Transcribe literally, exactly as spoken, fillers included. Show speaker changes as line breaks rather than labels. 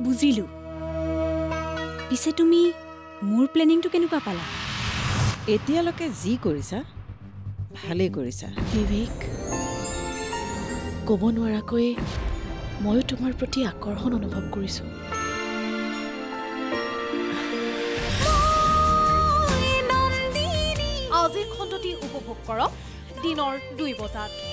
বুজিলো পিছে তুমি মোৰ প্লেনিংটো কেনেকুৱা পালা
এতিয়ালৈকে যি কৰিছা ভালেই কৰিছা
বিবেক ক'ব নোৱাৰাকৈ ময়ো তোমাৰ প্ৰতি আকৰ্ষণ অনুভৱ কৰিছো
আজিৰ খণ্ডটি উপভোগ কৰক দিনৰ দুই বজাত